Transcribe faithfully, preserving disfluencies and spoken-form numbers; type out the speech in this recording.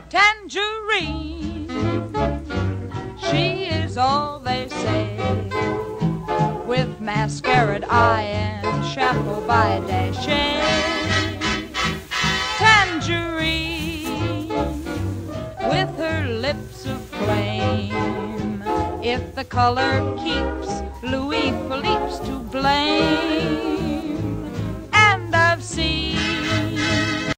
Tangerine, she is all they say, with mascaraed eye and chapeau by Daché. Tangerine, with her lips of flame, if the color keeps Louis Philippe's to blame.